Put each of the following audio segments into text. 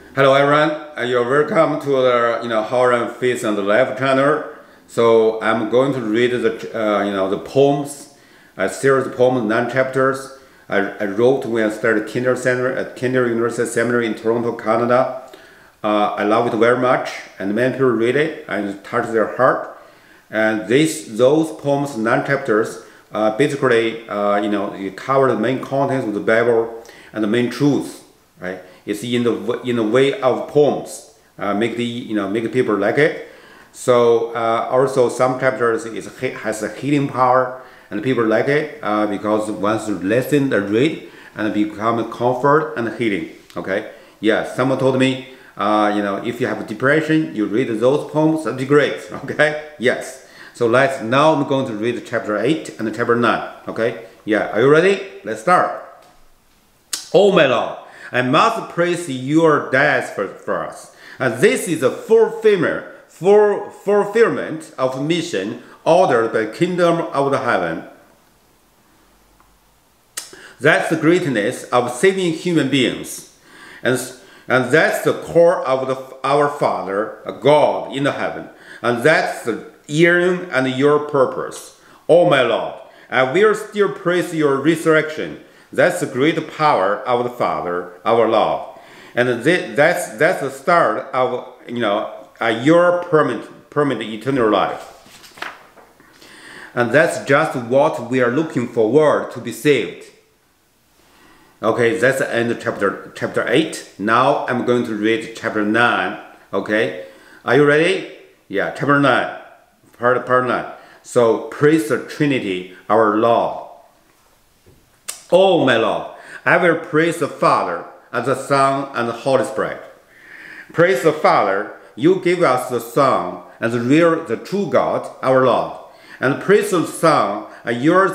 Hello everyone, you're welcome to the How and Face and Life channel. So I'm going to read the poems, a series of poems, 9 chapters. I wrote when I started Kinder Center at Kinder University Seminary in Toronto, Canada. I love it very much, and many people read it and it touches their heart. And those poems, 9 chapters, basically you cover the main contents of the Bible and the main truths, right? It's in the way of poems, make people like it. So also some chapters has a healing power, and people like it because once you listen and read, and become comfort and healing. Okay, yeah. Someone told me, if you have depression, you read those poems, that'd be great. Okay, yes. So now I'm going to read chapter 8 and chapter 9. Okay, yeah. Are you ready? Let's start. Oh my Lord, I must praise your death for us. And this is a fulfillment of mission ordered by the kingdom of the heaven. That's the greatness of saving human beings. And that's the core of our Father, God in the heaven. And that's the yearning and your purpose. Oh my Lord, I will still praise your resurrection. That's the great power of the Father, our Lord. And that's the start of your permanent eternal life. And that's just what we are looking forward to be saved. Okay, that's the end of chapter 8. Now I'm going to read chapter 9. Okay, are you ready? Yeah, chapter 9, part 9. So praise the Trinity, our Lord. Oh my Lord, I will praise the Father and the Son and the Holy Spirit. Praise the Father, you give us the Son and the true God, our Lord. And praise the Son, yours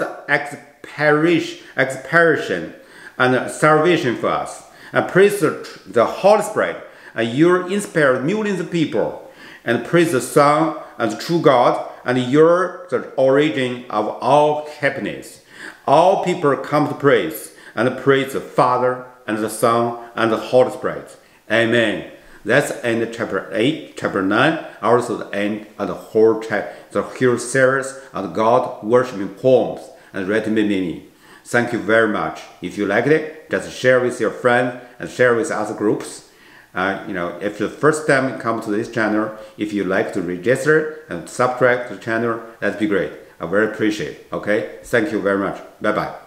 expiration and salvation for us. And praise the Holy Spirit, you inspired millions of people. And praise the Son and the true God, and you're the origin of all happiness. All people come to praise and praise the Father and the Son and the Holy Spirit. Amen. That's the end of chapter 8, chapter 9, also the end of the whole series of God worshiping poems and written by me. Thank you very much. If you liked it, just share with your friends and share with other groups. If the first time you come to this channel, if you like to register and subscribe to the channel, that'd be great. I very appreciate it. Okay, thank you very much. Bye bye.